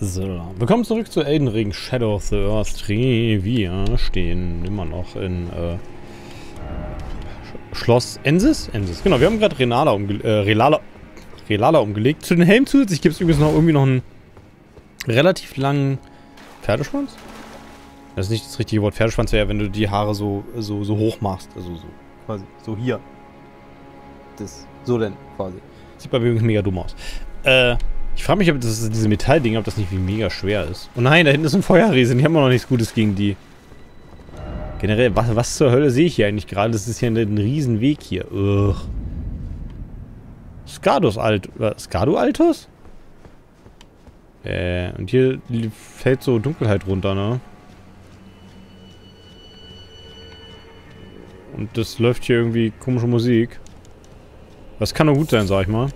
So, willkommen zurück zu Elden Ring Shadow of the Earth 3. Wir stehen immer noch in Schloss Ensis? Ensis, genau. Wir haben gerade Relala umgelegt. Zu den Helmen zusätzlich gibt es übrigens noch irgendwie noch einen relativ langen Pferdeschwanz. Das ist nicht das richtige Wort. Pferdeschwanz wäre ja, wenn du die Haare so hoch machst. Also so quasi so hier. Das, so denn quasi. Sieht bei mir übrigens mega dumm aus. Ich frage mich, ob das diese Metalldinger, ob das nicht wie mega schwer ist. Oh nein, da hinten ist ein Feuerriese. Die haben wir noch nichts Gutes gegen die. Generell, was zur Hölle sehe ich hier eigentlich gerade? Das ist ja ein Riesenweg hier. Ugh. Skadu Altus? Und hier fällt so Dunkelheit runter, ne? Und das läuft hier irgendwie komische Musik. Das kann doch gut sein, sag ich mal.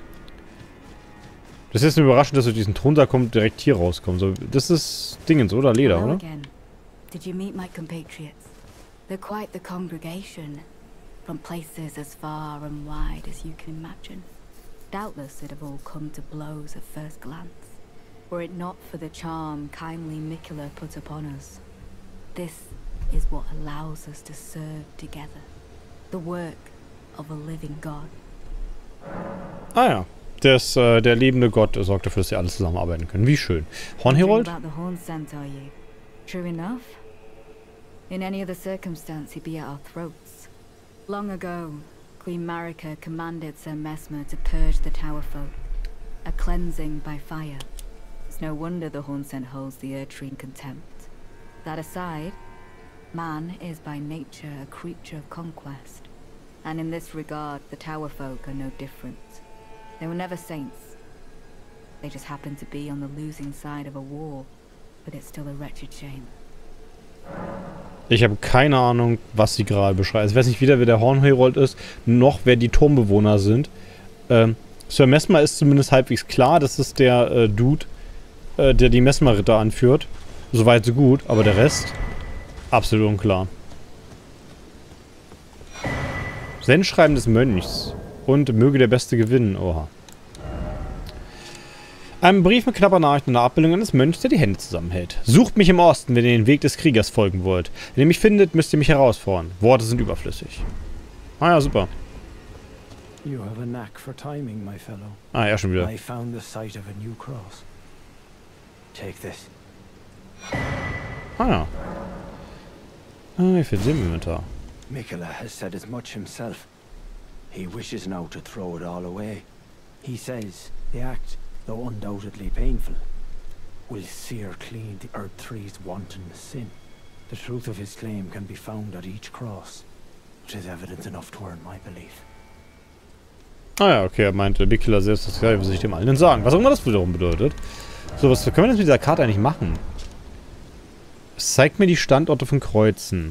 Das ist jetzt überraschend, dass du diesen Thronsaal kommt, direkt hier rauskommen. So, das ist Dingens, oder? Leder, oder? Did you meet my compatriots? They're quite the congregation. From places as far and wide as you can imagine. Doubtless it'd have all come to blows at first glance. Were it not for the charm kindly Miquella put upon us. This is what allows us to serve together. The work of a living God. Ah ja. Der lebende Gott sorgt dafür, dass sie alle zusammenarbeiten können. Wie schön. Hornherold? True enough. In any other circumstance, he'd be at our throats. Long ago, Queen Marika commanded Sir Messmer to purge the Tower folk. A cleansing by fire. It's no wonder the Hornsent holds the Erdtree in contempt. That aside, man is by nature a creature of conquest. And in this regard, the Tower folk are no different. They were never saints. They just happened to be on the losing side of a war, but it's still a wretched shame. Ich habe keine Ahnung, was sie gerade beschreibt. Ich weiß nicht weder, wer der Hornherold ist, noch wer die Turmbewohner sind. Sir Messmer ist zumindest halbwegs klar. Das ist der Dude, der die Messmer-Ritter anführt. Soweit so gut, aber der Rest absolut unklar. Sendschreiben des Mönchs. Und möge der Beste gewinnen. Oha. Ein Brief mit knapper Nachricht und einer Abbildung eines Mönchs, der die Hände zusammenhält. Sucht mich im Osten, wenn ihr den Weg des Kriegers folgen wollt. Wenn ihr mich findet, müsst ihr mich herausfordern. Worte sind überflüssig. Ah ja, super. You have a knack for timing, my fellow. Ah ja, schon wieder. I found the site of a new cross. Take this. Ah ja. Ah, wie viel sehen wir mit da? Miquella has said as much himself. He wishes now to throw it all away. He says the act, though undoubtedly painful, will sear clean the Erdtree's wanton sin. The truth of his claim can be found at each cross, which is evidence enough to earn my belief. Ah ja, okay, er meinte Miquella selbst, das kann ich dem allen sagen. Was auch immer das wiederum bedeutet. So, was können wir denn mit dieser Karte eigentlich machen? Es zeigt mir die Standorte von Kreuzen.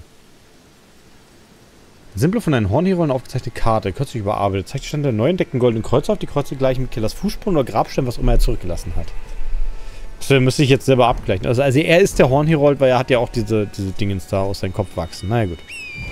Simple von einem Hornherold aufgezeichnete Karte, kürzlich überarbeitet, zeigt die Stand der neu entdeckten goldenen Kreuze auf, die Kreuze gleich mit Miquellas Fußspuren oder Grabstein, was immer er zurückgelassen hat. Das müsste ich jetzt selber abgleichen. Also er ist der Hornherold, weil er hat ja auch diese Dingens da aus seinem Kopf wachsen. Naja, gut.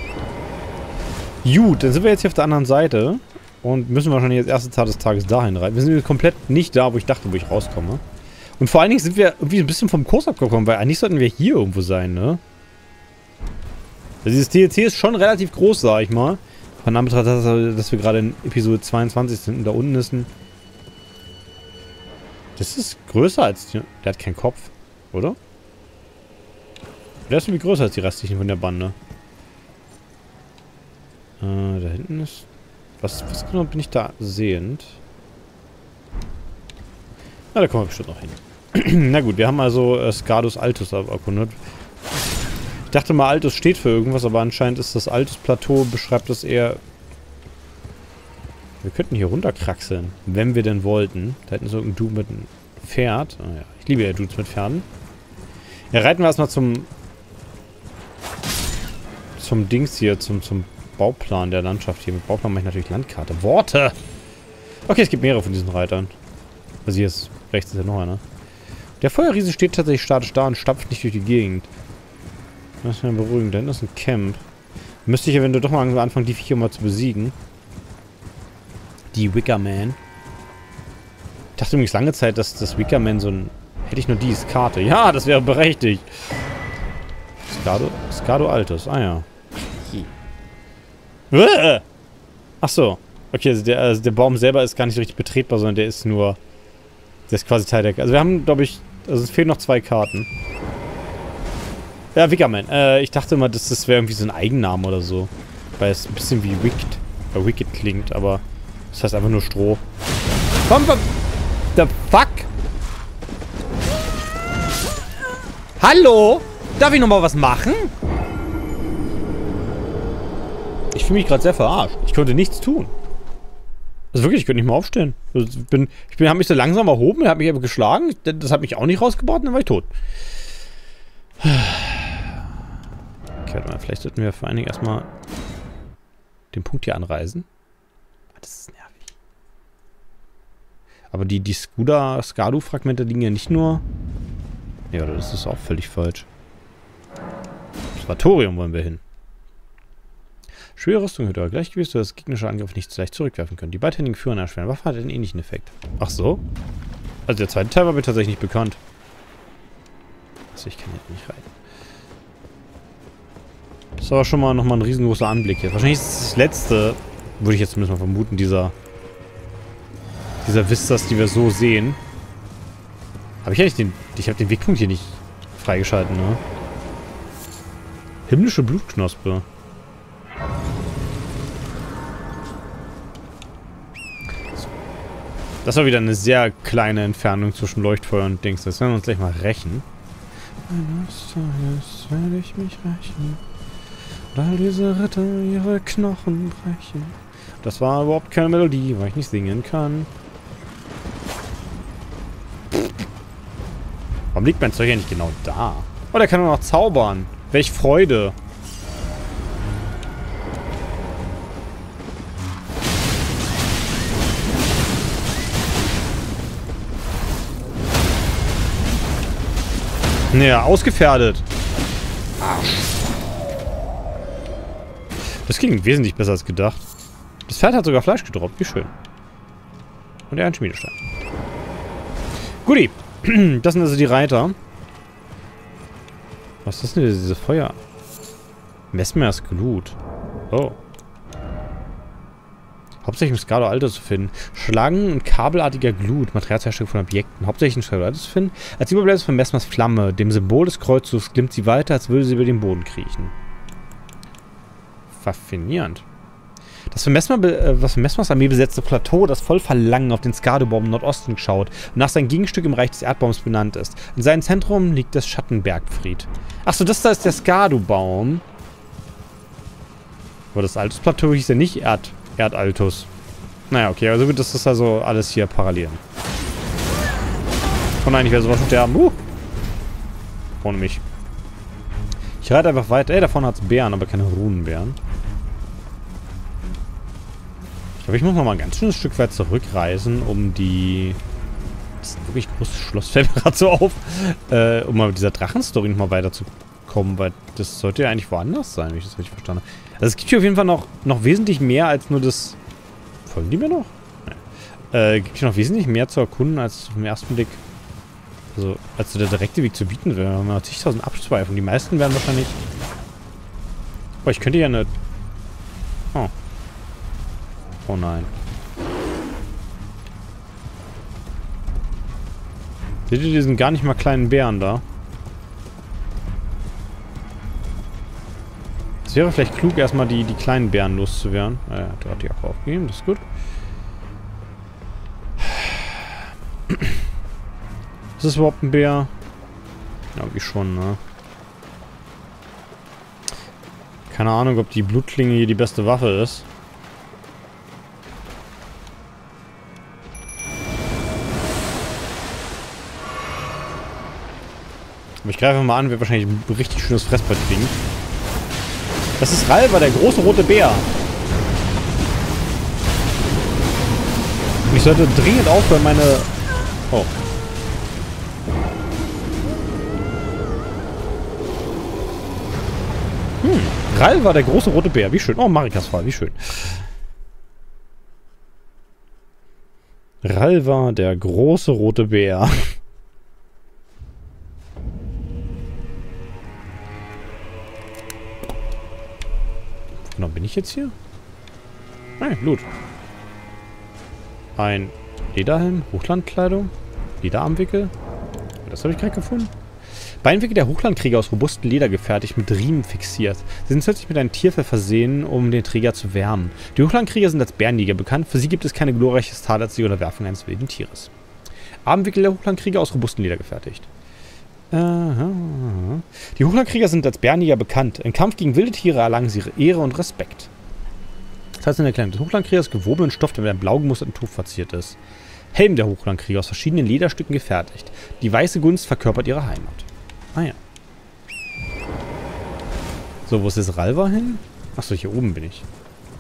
Gut, dann sind wir jetzt hier auf der anderen Seite und müssen wahrscheinlich als erste Tat des Tages dahin reiten. Wir sind komplett nicht da, wo ich dachte, wo ich rauskomme. Und vor allen Dingen sind wir irgendwie ein bisschen vom Kurs abgekommen, weil eigentlich sollten wir hier irgendwo sein, ne? Also dieses DLC ist schon relativ groß, sag ich mal. Von Anbetracht, dass wir gerade in Episode 22 sind und da unten ist ein... Das ist größer als... Der hat keinen Kopf, oder? Der ist irgendwie größer als die restlichen von der Bande. Da hinten ist... Was genau bin ich da sehend? Na, da kommen wir bestimmt noch hin. Na gut, wir haben also Skadus Altus erkundet. Ich dachte mal, Altus steht für irgendwas, aber anscheinend ist das Altus-Plateau, beschreibt das eher... Wir könnten hier runterkraxeln, wenn wir denn wollten. Da hätten wir so irgendein Dude mit einem Pferd. Oh ja, ich liebe ja Dudes mit Pferden. Ja, reiten wir erstmal zum Dings hier, zum Bauplan der Landschaft hier. Mit Bauplan mache ich natürlich Landkarte. Worte! Okay, es gibt mehrere von diesen Reitern. Also hier ist, rechts ist ja noch einer. Der Feuerriese steht tatsächlich statisch da und stapft nicht durch die Gegend. Das ist ja beruhigend. Da hinten ist ein Camp. Müsste ich eventuell doch mal anfangen, die Viecher mal zu besiegen. Die Wickerman. Ich dachte übrigens lange Zeit, dass das Wickerman so ein Hätte ich nur diese Karte. Ja, das wäre berechtigt. Skado Altus. Ah ja. Ach so. Okay, also der Baum selber ist gar nicht so richtig betretbar, sondern der ist nur... Der ist quasi Teil der... Also wir haben, glaube ich... Also es fehlen noch 2 Karten. Ja, Wickerman. Ich dachte immer, das wäre irgendwie so ein Eigenname oder so. Weil es ein bisschen wie Wicked klingt, aber... Das heißt einfach nur Stroh. Komm, the fuck? Hallo? Darf ich nochmal was machen? Ich fühle mich gerade sehr verarscht. Ich konnte nichts tun. Also wirklich, ich könnte nicht mehr aufstehen. Also ich habe mich so langsam erhoben, er hat mich einfach geschlagen. Das hat mich auch nicht rausgebracht und dann war ich tot. Okay, warte mal, vielleicht sollten wir vor allen Dingen erstmal den Punkt hier anreisen. Das ist nervig. Aber die Skadu-Fragmente liegen ja nicht nur... Ja, das ist auch völlig falsch. Observatorium wollen wir hin. Schwere Rüstung mit euer Gleichgewicht, sodass gegnerische Angriffe nicht so leicht zurückwerfen können. Die beidhändigen Führer einer schweren Waffe hat einen ähnlichen Effekt. Ach so? Also der zweite Teil war mir tatsächlich nicht bekannt. Also ich kann jetzt nicht reiten. Das ist aber schon mal nochmal ein riesengroßer Anblick hier. Wahrscheinlich ist es das letzte, würde ich jetzt zumindest mal vermuten, dieser Vistas, die wir so sehen. Habe ich eigentlich ich habe den Wegpunkt hier nicht freigeschalten, ne? Himmlische Blutknospe. Das war wieder eine sehr kleine Entfernung zwischen Leuchtfeuer und Dings. Das werden wir uns gleich mal rächen. Eines Tages werde ich mich rächen. Und all diese Ritter ihre Knochen brechen. Das war überhaupt keine Melodie, weil ich nicht singen kann. Warum liegt mein Zeug ja nicht genau da? Oh, der kann nur noch zaubern. Welch Freude. Naja, ausgefährdet. Arsch. Das ging wesentlich besser als gedacht. Das Pferd hat sogar Fleisch gedroppt. Wie schön. Und er hat einen Schmiedestein. Guti. Das sind also die Reiter. Was ist denn diese Feuer? Messmers Glut. Oh. Hauptsächlich im Skado Altus zu finden. Schlangen- und kabelartiger Glut, Materialherstellung von Objekten. Hauptsächlich im Skado Altus zu finden. Als Überbleibsel von Messmers Flamme, dem Symbol des Kreuzzugs, glimmt sie weiter, als würde sie über den Boden kriechen. Faszinierend. Das von Messmers Armee besetzte Plateau, das voll Verlangen auf den Skado-Baum im Nordosten schaut und nach seinem Gegenstück im Reich des Erdbaums benannt ist. In seinem Zentrum liegt das Schattenbergfried. Achso, das da ist der Skado-Baum. Aber das Altus-Plateau hieß ja nicht Erdaltus. Naja, okay, also gut, das ist also alles hier parallel. Oh nein, ich werde sowas sterben. Ohne mich. Ich reite einfach weiter. Ey, da vorne hat es Bären, aber keine Runenbären. Ich glaube, ich muss noch mal ein ganz schönes Stück weit zurückreisen, um die... Das ist ein wirklich großes Schloss, fällt mir gerade so auf. Um mal mit dieser Drachenstory noch mal weiterzukommen, weil das sollte ja eigentlich woanders sein, wenn ich das richtig verstanden habe. Also es gibt hier auf jeden Fall noch wesentlich mehr als nur das... Folgen die mir noch? Nein. Gibt hier noch wesentlich mehr zu erkunden, als auf den ersten Blick... Also, als so der direkte Weg zu bieten wäre. Wir haben ja zigtausend Abzweifungen. Die meisten werden wahrscheinlich... Oh, ich könnte ja eine... Oh. Oh nein. Seht ihr diesen gar nicht mal kleinen Bären da? Es wäre vielleicht klug, erstmal die kleinen Bären loszuwerden. Der hat die Jacke aufgegeben, das ist gut. Ist das überhaupt ein Bär? Ja, irgendwie schon, ne? Keine Ahnung, ob die Blutklinge hier die beste Waffe ist. Aber ich greife mal an, wir wahrscheinlich ein richtig schönes Fressbrett kriegen. Das ist Ralva, der große rote Bär. Ich sollte dringend aufhören, meine... Oh. Ralva, der große rote Bär. Wie schön. Oh, Marikas Fall. Wie schön. Ralva, der große rote Bär. ich jetzt hier? Hey, Loot. Ein Lederhelm, Hochlandkleidung, Lederarmwickel. Das habe ich gerade gefunden. Beinwickel der Hochlandkrieger aus robustem Leder gefertigt, mit Riemen fixiert. Sie sind zusätzlich mit einem Tierfell versehen, um den Träger zu wärmen. Die Hochlandkrieger sind als Bärenjäger bekannt. Für sie gibt es keine glorreiches Tat als die Unterwerfung eines wilden Tieres. Armwickel der Hochlandkrieger aus robustem Leder gefertigt. Die Hochlandkrieger sind als Bärenjäger bekannt. Im Kampf gegen wilde Tiere erlangen sie Ehre und Respekt. Das heißt in der Kleidung des Hochlandkriegers gewobenen Stoff, der mit einem blau gemusterten Tuch verziert ist. Helm der Hochlandkrieger aus verschiedenen Lederstücken gefertigt. Die weiße Gunst verkörpert ihre Heimat. Ah ja. So, wo ist jetzt Ralva hin? Achso, hier oben bin ich.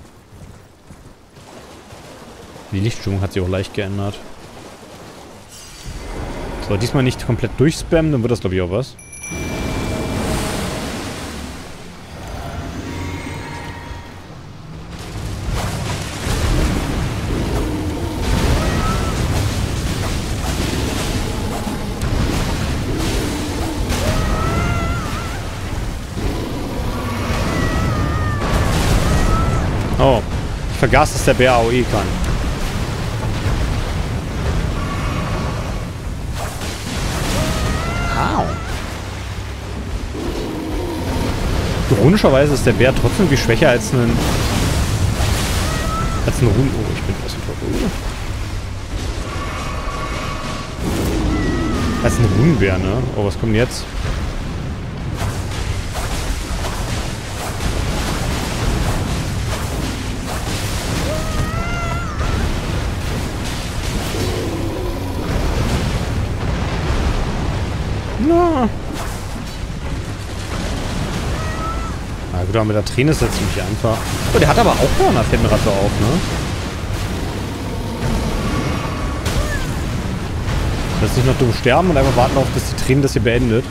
Die Lichtstimmung hat sich auch leicht geändert. So, diesmal nicht komplett durchspammen, dann wird das glaube ich auch was. Oh, ich vergaß, dass der Bär AOE kann. Au. Ironischerweise ist der Bär trotzdem viel schwächer als ein Run... Oh, ich bin was verrückt. Als ein Runenbär, ne? Oh, was kommt jetzt? Na. Na gut, aber mit der Träne ist das ziemlich einfach. Oh, der hat aber auch Hörner, fällt mir gerade so auf, ne? Lass nicht noch dumm sterben und einfach warten auf, dass die Träne das hier beendet.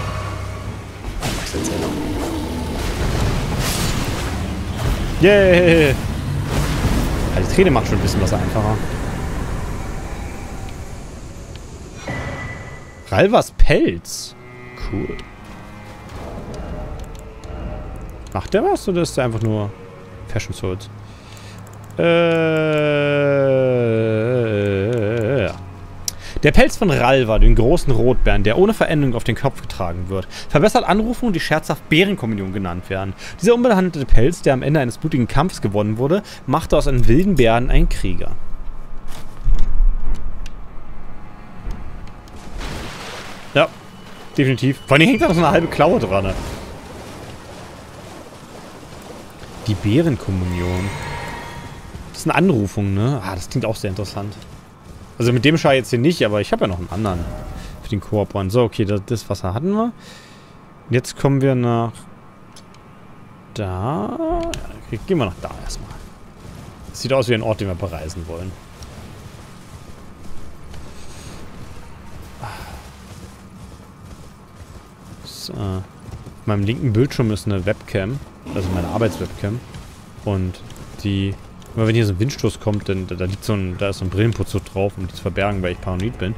Yay! Yeah. Ja, die Träne macht schon ein bisschen was einfacher. Ralvas Pelz. Cool. Macht der was oder ist der einfach nur Fashion Swords? Der Pelz von Ralva, den großen Rotbären, der ohne Veränderung auf den Kopf getragen wird, verbessert Anrufungen, die scherzhaft Bärenkommunion genannt werden. Dieser unbehandelte Pelz, der am Ende eines blutigen Kampfes gewonnen wurde, machte aus einem wilden Bären einen Krieger. Ja, definitiv. Vor allem hängt da noch so eine halbe Klaue dran. Ne? Die Bärenkommunion. Das ist eine Anrufung, ne? Ah, das klingt auch sehr interessant. Also mit dem Schei jetzt hier nicht, aber ich habe ja noch einen anderen. Für den Koop-One. So, okay, das Wasser hatten wir. Jetzt kommen wir nach... Da... Ja, gehen wir nach da erstmal. Das sieht aus wie ein Ort, den wir bereisen wollen. Auf meinem linken Bildschirm ist eine Webcam, also meine Arbeitswebcam. Und die, immer wenn hier so ein Windstoß kommt, dann da liegt so ein, da ist so ein Brillenputz drauf, um die zu verbergen, weil ich paranoid bin.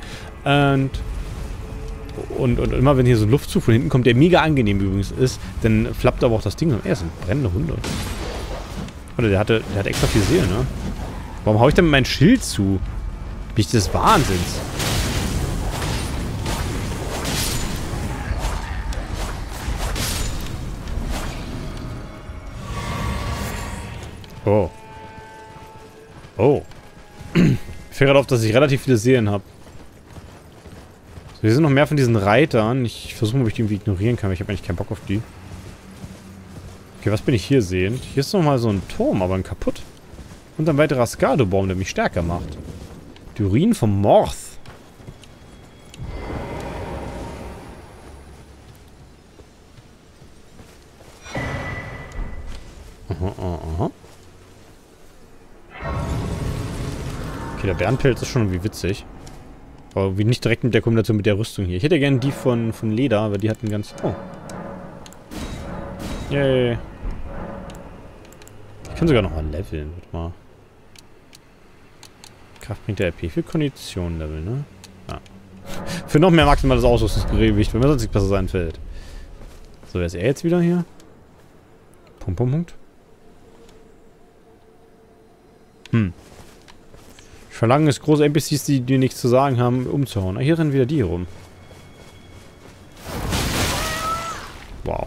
Und immer wenn hier so ein Luftzug von hinten kommt, der mega angenehm übrigens ist, dann flappt aber auch das Ding. Das sind brennende Hunde. Oder der hat extra viel Seele, ne? Warum hau ich denn mit meinem Schild zu? Bin ich des Wahnsinns? Oh. Oh. Ich fällt gerade auf, dass ich relativ viele Seelen habe. So, hier sind noch mehr von diesen Reitern. Ich versuche mal, ob ich die irgendwie ignorieren kann, aber ich habe eigentlich keinen Bock auf die. Okay, was bin ich hier sehend? Hier ist nochmal so ein Turm, aber ein kaputt. Und ein weiterer Skado-Baum, der mich stärker macht. Die Ruinen vom Morth. Aha, aha. Okay, der Bärenpelz ist schon irgendwie witzig. Aber wie nicht direkt mit der Kombination mit der Rüstung hier. Ich hätte gerne die von Leder, weil die hatten ganz... Oh. Yay. Ich kann sogar noch mal leveln. Warte mal. Kraft bringt der RP für Kondition Level, ne? Ja. Für noch mehr maximales Ausrüstungsgewicht, wenn mir sonst nichts besser einfällt. So, wer ist er jetzt wieder hier? Punkt, Punkt, Punkt. Ich verlange es, große NPCs, die nichts zu sagen haben, umzuhauen. Hier rennen wieder die rum. Wow.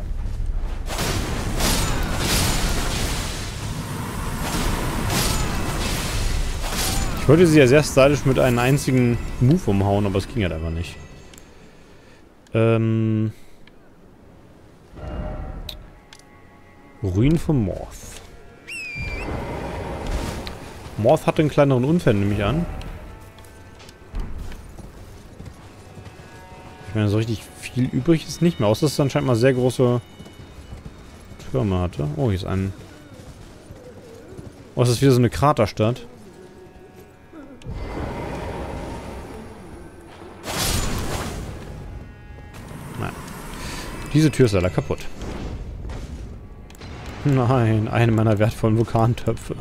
Ich wollte sie ja sehr stylisch mit einem einzigen Move umhauen, aber es ging halt einfach nicht. Ruinen von Morth. Morth hatte einen kleineren Unfall, nehme ich an. Ich meine, so richtig viel übrig ist nicht mehr, außer dass es anscheinend mal sehr große Türme hatte. Oh, hier ist ein... Oh, es ist wieder so eine Kraterstadt. Nein. Diese Tür ist leider kaputt. Nein, eine meiner wertvollen Vulkantöpfe.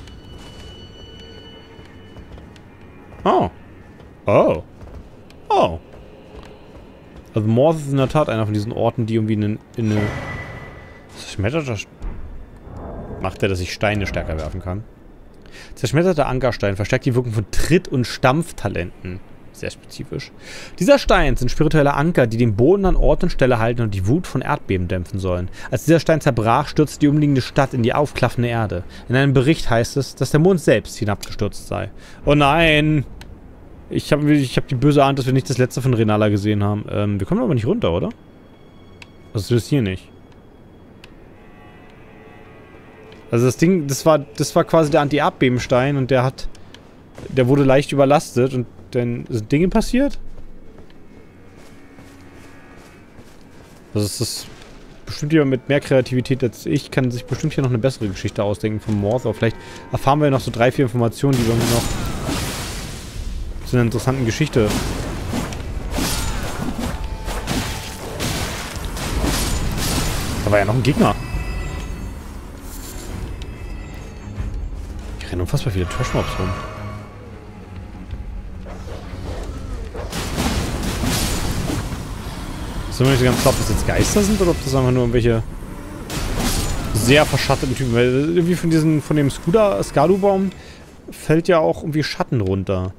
Oh. Oh. Oh. Also Morth ist in der Tat einer von diesen Orten, die irgendwie in eine... Zerschmetterter... Macht er, dass ich Steine stärker werfen kann? Zerschmetterter Ankerstein verstärkt die Wirkung von Tritt- und Stampftalenten. Sehr spezifisch. Dieser Stein sind spirituelle Anker, die den Boden an Ort und Stelle halten und die Wut von Erdbeben dämpfen sollen. Als dieser Stein zerbrach, stürzte die umliegende Stadt in die aufklaffende Erde. In einem Bericht heißt es, dass der Mond selbst hinabgestürzt sei. Oh nein! Ich hab die böse Ahnung, dass wir nicht das letzte von Renala gesehen haben. Wir kommen aber nicht runter, oder? Also das hier nicht. Also das Ding, das war quasi der Anti-Erdbebenstein und der wurde leicht überlastet und dann sind Dinge passiert? Also es ist bestimmt jemand mit mehr Kreativität als ich, kann sich bestimmt hier noch eine bessere Geschichte ausdenken von Morth, aber vielleicht erfahren wir noch so 3, 4 Informationen, die wir noch zu einer interessanten Geschichte. Da war ja noch ein Gegner. Hier rennen unfassbar viele Trash-Mobs rum. Ich bin mir nicht ganz klar, ob das jetzt Geister sind oder ob das einfach nur irgendwelche sehr verschatteten Typen. Weil irgendwie von dem Skalu-Baum fällt ja auch irgendwie Schatten runter.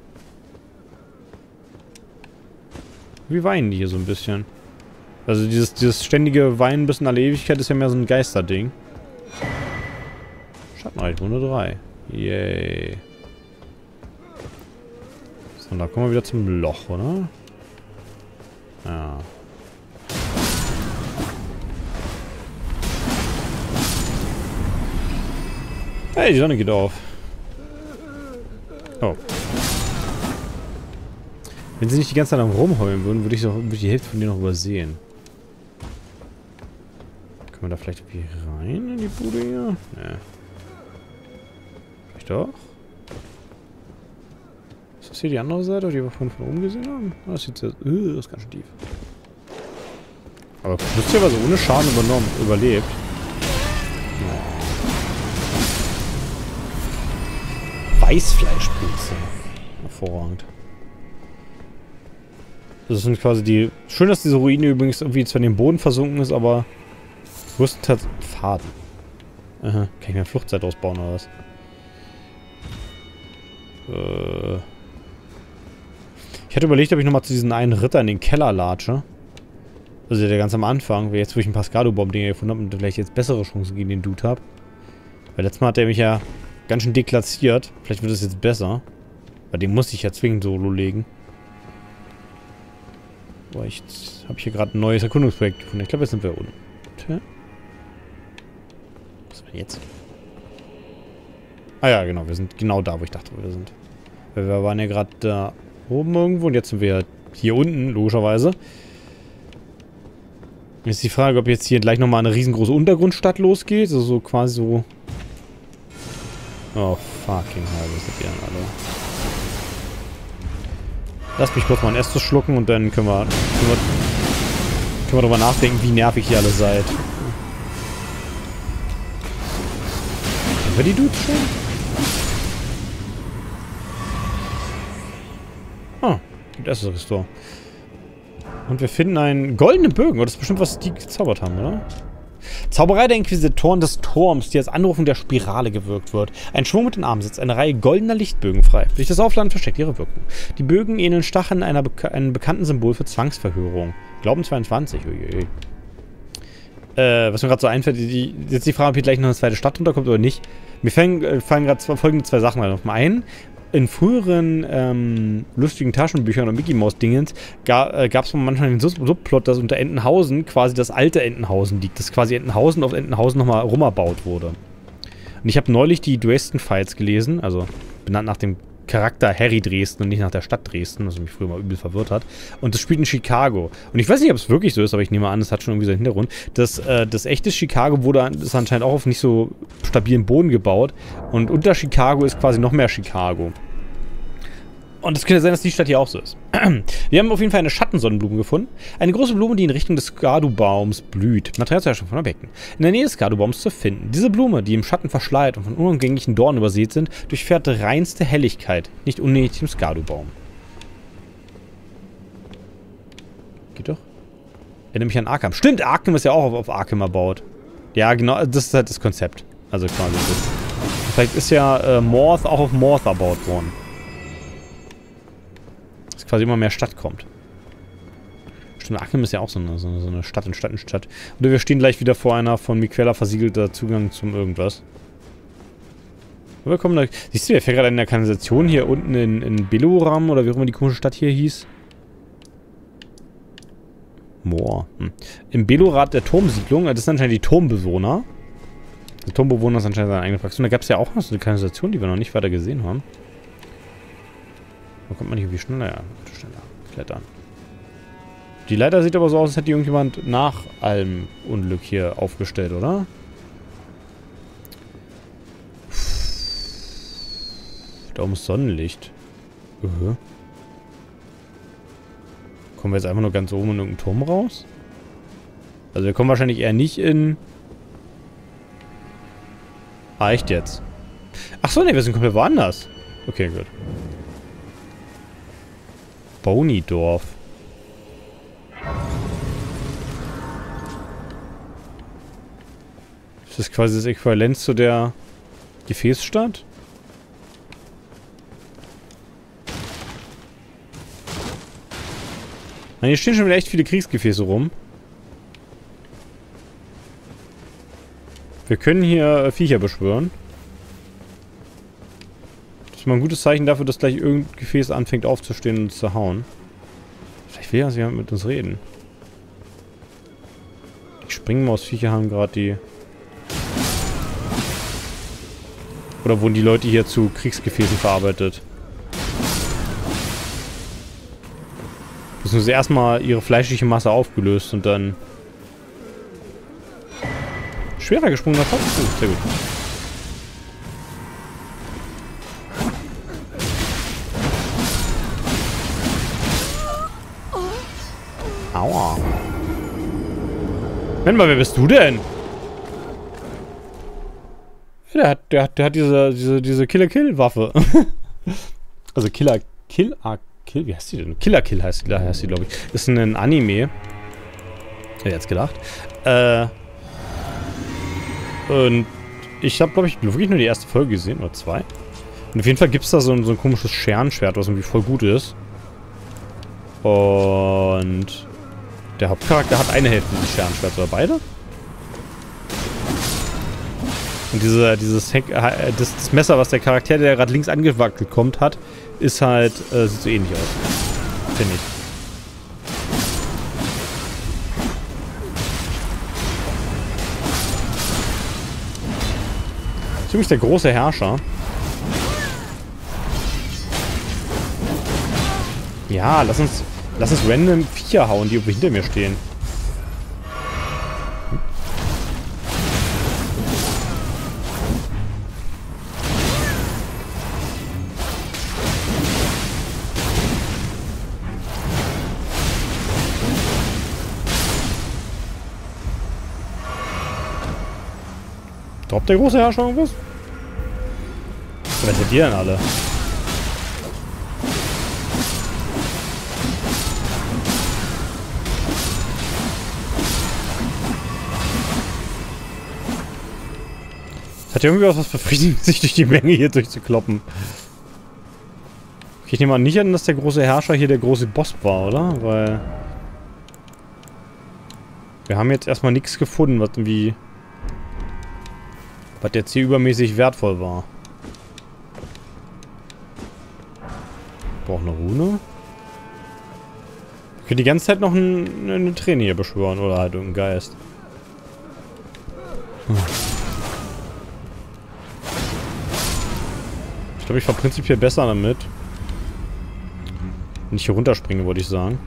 Wie weinen die hier so ein bisschen? Also dieses ständige Weinen bis in alle Ewigkeit ist ja mehr so ein Geisterding. Schattenreich, Runde 3. Yay. So, und da kommen wir wieder zum Loch, oder? Ja. Hey, die Sonne geht auf. Oh. Wenn sie nicht die ganze Zeit am Rumheulen würden, würde ich die Hälfte von denen noch übersehen. Können wir da vielleicht irgendwie rein in die Bude hier? Nee. Vielleicht doch? Ist das hier die andere Seite, die wir von oben gesehen haben? Oh, das sieht sehr... das ist ganz schön tief. Aber lustigerweise ohne Schaden überlebt. Naja. Weißfleischpilze. Hervorragend. Das sind quasi die... Schön, dass diese Ruine übrigens irgendwie zwar in den Boden versunken ist, aber... größtenteils Faden. Aha. Kann ich mir eine Fluchtzeit ausbauen oder was? Ich hatte überlegt, ob ich nochmal zu diesen einen Ritter in den Keller latsche. Also der ganz am Anfang. Jetzt, wo ich ein paar Skalu-Bomb-Dinger gefunden habe und vielleicht jetzt bessere Chancen gegen den Dude habe. Weil letztes Mal hat er mich ja ganz schön deklassiert. Vielleicht wird es jetzt besser. Weil den muss ich ja zwingend solo legen. Boah, jetzt habe ich hier gerade ein neues Erkundungsprojekt gefunden. Ich glaube, jetzt sind wir unten. Was war jetzt? Ah ja, genau. Wir sind genau da, wo ich dachte, wo wir sind. Weil wir waren ja gerade da oben irgendwo und jetzt sind wir hier unten, logischerweise. Jetzt ist die Frage, ob jetzt hier gleich nochmal eine riesengroße Untergrundstadt losgeht. Also so quasi so... Oh, fucking hell, das sind die dann alle. Lass mich kurz mal ein erstes schlucken und dann können wir darüber nachdenken, wie nervig ihr alle seid. Haben wir die Dudes schon? Ah, gibt erstes Restore. Und wir finden einen goldenen Bögen. Oh, das ist bestimmt, was die gezaubert haben, oder? Zauberei der Inquisitoren des Turms, die als Anrufung der Spirale gewirkt wird. Ein Schwung mit den Armen setzt eine Reihe goldener Lichtbögen frei. Durch das Aufladen versteckt ihre Wirkung. Die Bögen ähneln Stacheln einem bekannten Symbol für Zwangsverhörung. Glauben 22. Uiuiui. Was mir gerade so einfällt, jetzt die Frage, ob hier gleich noch eine zweite Stadt runterkommt oder nicht. Mir fallen gerade folgende zwei Sachen ein. Zum einen, in früheren lustigen Taschenbüchern und Mickey-Maus-Dingens gab es manchmal den Subplot, dass unter Entenhausen quasi das alte Entenhausen liegt. Dass quasi Entenhausen auf Entenhausen nochmal rumerbaut wurde. Und ich habe neulich die Dresden-Files gelesen, also benannt nach dem Charakter Harry Dresden und nicht nach der Stadt Dresden, was mich früher mal übel verwirrt hat. Und das spielt in Chicago. Und ich weiß nicht, ob es wirklich so ist, aber ich nehme an, es hat schon irgendwie so einen Hintergrund. Das echte Chicago ist anscheinend auch auf nicht so stabilen Boden gebaut. Und unter Chicago ist quasi noch mehr Chicago. Und es könnte sein, dass die Stadt hier auch so ist. Wir haben auf jeden Fall eine Schattensonnenblume gefunden. Eine große Blume, die in Richtung des Skadu-Baums blüht. Materialherstellung von Objekten. In der Nähe des Skadu-Baums zu finden. Diese Blume, die im Schatten verschleiert und von unumgänglichen Dornen übersät sind, durchfährt reinste Helligkeit. Nicht unnötig im Skadu-Baum. Geht doch. Erinnere mich an Arkham. Stimmt, Arkham ist ja auch auf Arkham erbaut. Ja, genau, das ist halt das Konzept. Also quasi das. Vielleicht ist ja Morth auch auf Morth erbaut worden. Dass quasi immer mehr Stadt kommt. Stimmt, Arkham ist ja auch so eine Stadt in Stadt in Stadt. Oder wir stehen gleich wieder vor einer von Miquella versiegelter Zugang zum irgendwas. Aber wir kommen da. Siehst du, der fährt gerade in der Kanalisation hier unten in Beluram oder wie auch immer die komische Stadt hier hieß. Moor. Im Belurat der Turmsiedlung, das sind anscheinend die Turmbewohner. Die Turmbewohner ist anscheinend seine eigene Fraktion. Da gab es ja auch noch so eine Kanalisation, die wir noch nicht weiter gesehen haben. Da kommt man nicht irgendwie schneller? Ja, schneller. Klettern. Die Leiter sieht aber so aus, als hätte irgendjemand nach allem Unglück hier aufgestellt, oder? Da oben ist Sonnenlicht. Kommen wir jetzt einfach nur ganz oben in irgendeinen Turm raus? Also wir kommen wahrscheinlich eher nicht in... Ah, echt jetzt? Achso, ne, wir sind komplett woanders. Okay, gut. Bonidorf. Ist das quasi das Äquivalent zu der Gefäßstadt? Nein, hier stehen schon wieder echt viele Kriegsgefäße rum. Wir können hier Viecher beschwören. Das ist mal ein gutes Zeichen dafür, dass gleich irgendein Gefäß anfängt aufzustehen und zu hauen. Vielleicht will ja jemand mit uns reden. Die Springmausviecher haben gerade die... Oder wurden die Leute hier zu Kriegsgefäßen verarbeitet? Müssen sie erstmal ihre fleischliche Masse aufgelöst und dann... Schwerer gesprungen nach vorne. Sehr gut. Aua. Moment mal, wer bist du denn? Der hat diese Killer-Kill-Waffe. Also Killer-Kill? Wie heißt die denn? Killer-Kill heißt die, glaube ich. Ist ein Anime. Hätte jetzt gedacht. Und ich habe, glaube ich, wirklich nur die erste Folge gesehen, oder zwei. Und auf jeden Fall gibt es da so ein komisches Scherenschwert, was irgendwie voll gut ist. Und der Hauptcharakter hat eine Hälfte dieses Scherenschwerts, oder beide? Und das Messer, was der Charakter, der gerade links angewackelt kommt, hat, ist halt, sieht so ähnlich aus. Finde ich. Ziemlich der große Herrscher. Ja, lass uns random Viecher hauen, die hinter mir stehen. Droppt der große Herrscher irgendwas? Was seid ihr denn alle? Hat ja irgendwie was befriedigt, sich durch die Menge hier durchzukloppen. Okay, ich nehme nicht an, dass der große Herrscher hier der große Boss war, oder? Weil... Wir haben jetzt erstmal nichts gefunden, was irgendwie... Was jetzt hier übermäßig wertvoll war. Ich brauche eine Rune. Ich könnte die ganze Zeit noch eine Träne hier beschwören, oder halt irgendein Geist. Ich glaube, ich war prinzipiell besser damit. Wenn ich hier runterspringe, wollte ich sagen.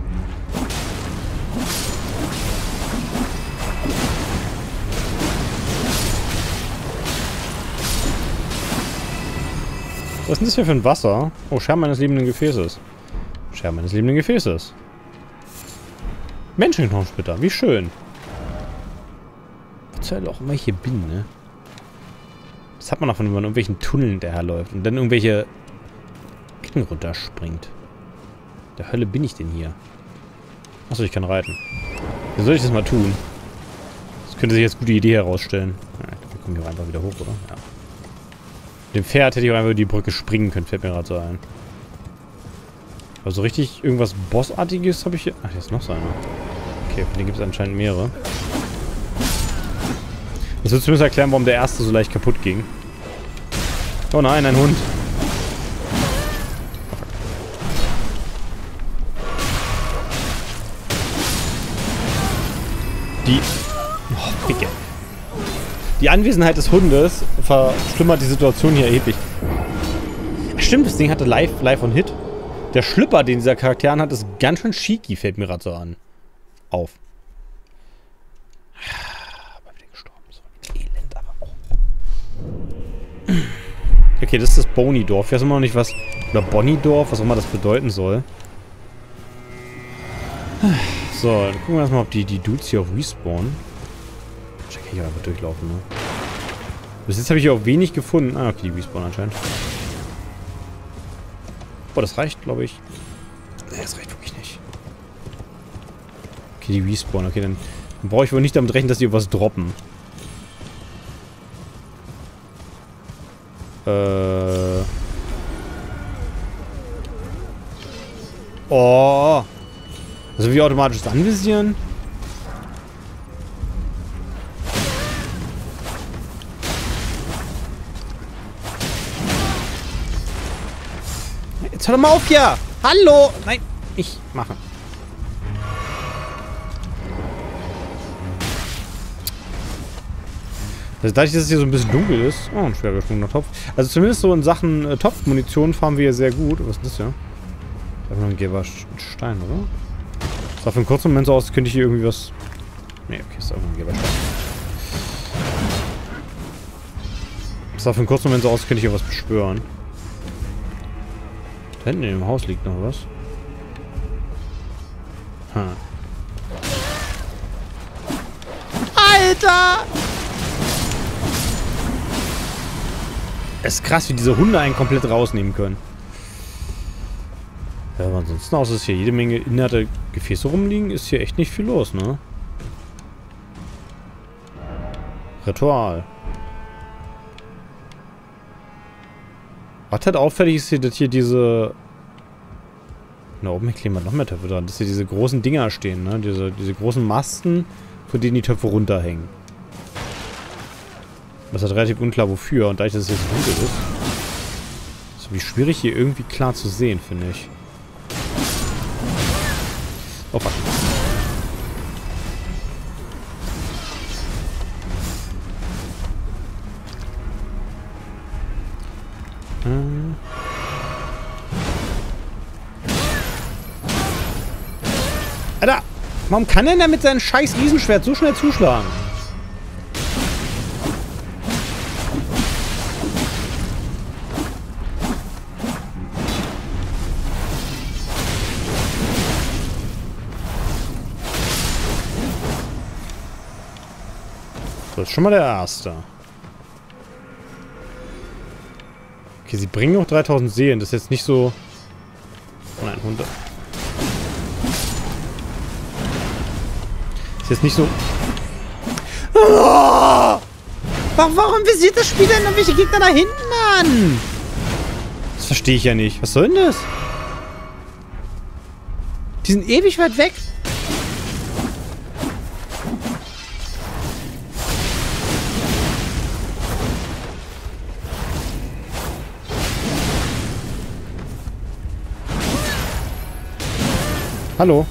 Was ist denn das hier für ein Wasser? Oh, Scherben meines lebenden Gefäßes. Scherben meines lebenden Gefäßes. Menschenknochensplitter, wie schön. Was zur Hölle auch immer ich hier bin, ne? Das hat man davon, wenn man in irgendwelchen Tunneln hinterherläuft und dann irgendwelche Ecken runterspringt. Der Hölle bin ich denn hier? Achso, ich kann reiten. Wie soll ich das mal tun? Das könnte sich als gute Idee herausstellen. Ja, wir kommen hier einfach wieder hoch, oder? Ja. Mit dem Pferd hätte ich auch einfach über die Brücke springen können, fällt mir gerade so ein. Aber so richtig irgendwas Bossartiges habe ich hier... Ach, hier ist noch so einer. Okay, von denen gibt es anscheinend mehrere. Das wird zumindest erklären, warum der erste so leicht kaputt ging. Oh nein, ein Hund. Oh, Picke. Die Anwesenheit des Hundes verschlimmert die Situation hier erheblich. Stimmt, das Ding hatte Live und Hit. Der Schlüpper, den dieser Charakter hat, ist ganz schön cheeky, fällt mir gerade so an. Auf. Aber wieder gestorben. Das war elend, aber auch. Okay, das ist das Bonidorf. Ich weiß immer noch nicht, was... Oder Bonidorf, was auch immer das bedeuten soll. So, dann gucken wir erstmal, ob die Dudes hier auch respawnen. Ich kann hier einfach durchlaufen, ne? Bis jetzt habe ich hier auch wenig gefunden. Ah, okay, die respawnen anscheinend. Boah, das reicht, glaube ich. Ne, das reicht wirklich nicht. Okay, die respawnen. Okay, dann brauche ich wohl nicht damit rechnen, dass die was droppen. Oh. Also wie automatisch das anvisieren? Jetzt hör doch mal auf hier! Hallo! Nein, ich mache. Also dadurch, dass es hier so ein bisschen dunkel ist... Oh, ein schwer geschwungener Topf. Also zumindest so in Sachen Topfmunition fahren wir hier sehr gut. Was ist das ja? Einfach nur ein gelber Stein, oder? Das sah für einen kurzen Moment so aus, als könnte ich hier irgendwie was... Ne, okay, ist einfach ein gelber Stein. Das sah für einen kurzen Moment so aus, als könnte ich hier was beschwören. Da hinten in dem Haus liegt noch was. Alter! Es ist krass, wie diese Hunde einen komplett rausnehmen können. Ja, aber ansonsten, außer dass hier jede Menge inerte Gefäße rumliegen, ist hier echt nicht viel los, ne? Ritual. Was halt auffällig ist hier, dass hier diese... Da oben kleben wir noch mehr Töpfe dran. Dass hier diese großen Dinger stehen, ne? Diese großen Masten, von denen die Töpfe runterhängen. Das ist halt relativ unklar wofür. Und dadurch, dass es jetzt dunkel ist, ist es schwierig hier irgendwie klar zu sehen, finde ich. Oh fuck. Alter! Warum kann denn der mit seinem scheiß Riesenschwert so schnell zuschlagen? Das ist schon mal der erste. Okay, sie bringen noch 3000 Seelen. Das ist jetzt nicht so... Nein, 100. Das ist jetzt nicht so... Ah! Warum visiert das Spiel denn welche Gegner da hinten an? Das verstehe ich ja nicht. Was soll denn das? Die sind ewig weit weg. Hallo.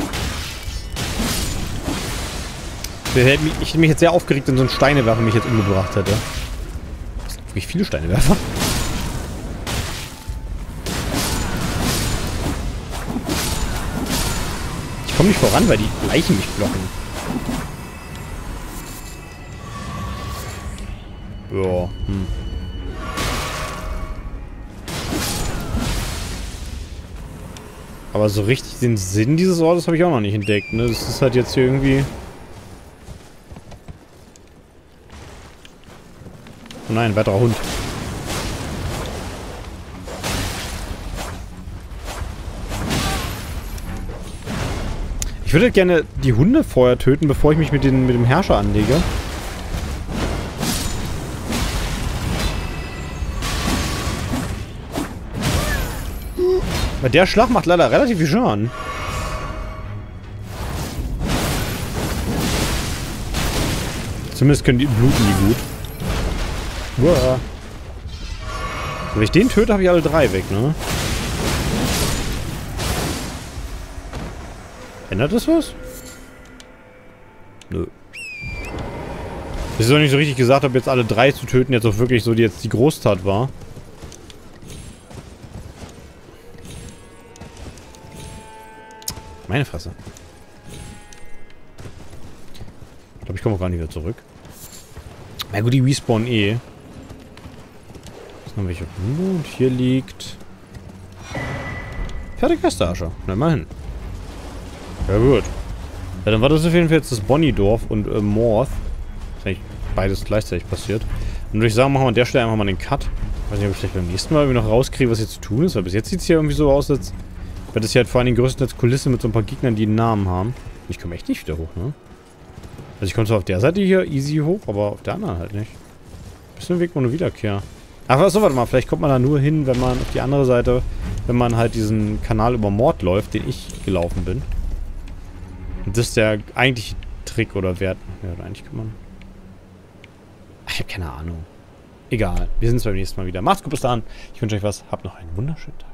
Ich hätte mich jetzt sehr aufgeregt, wenn so ein Steinewerfer mich jetzt umgebracht hätte. Das sind wirklich viele Steinewerfer. Ich komme nicht voran, weil die Leichen mich blocken. Ja, Aber so richtig den Sinn dieses Ortes habe ich auch noch nicht entdeckt, ne? Das ist halt jetzt hier irgendwie... Oh nein, ein weiterer Hund. Ich würde gerne die Hunde vorher töten, bevor ich mich mit dem Herrscher anlege. Weil der Schlag macht leider relativ viel Schaden. Zumindest können die bluten die gut. Uah. Wenn ich den töte, habe ich alle 3 weg, ne? Ändert das was? Nö. Es ist doch nicht so richtig gesagt, ob jetzt alle 3 zu töten jetzt auch wirklich so jetzt die Großtat war. Meine Fresse. Ich glaube, ich komme auch gar nicht wieder zurück. Na gut, die respawnen eh. Jetzt haben wir welche Hunde und hier liegt... Pferdegeisterascher. Na, immerhin. Ja gut. Ja, dann war das auf jeden Fall jetzt das Bonnie-Dorf und Morth. Das ist eigentlich beides gleichzeitig passiert. Und würde ich sagen, machen wir an der Stelle einfach mal den Cut. Ich weiß nicht, ob ich vielleicht beim nächsten Mal irgendwie noch rauskriege, was hier zu tun ist. Weil bis jetzt sieht es hier irgendwie so aus, als... weil das hier halt vor allem größtenteils Kulisse mit so ein paar Gegnern, die einen Namen haben. Ich komme echt nicht wieder hoch, ne? Also ich komme zwar auf der Seite hier easy hoch, aber auf der anderen halt nicht. Bisschen Weg ohne Wiederkehr. Ach so, warte mal, vielleicht kommt man da nur hin, wenn man auf die andere Seite, wenn man halt diesen Kanal über Mord läuft, den ich gelaufen bin. Und das ist der eigentliche Trick oder Wert. Ja, oder eigentlich kann man... Ach, ich habe keine Ahnung. Egal, wir sehen uns beim nächsten Mal wieder. Macht's gut, bis dann. Ich wünsche euch was. Habt noch einen wunderschönen Tag.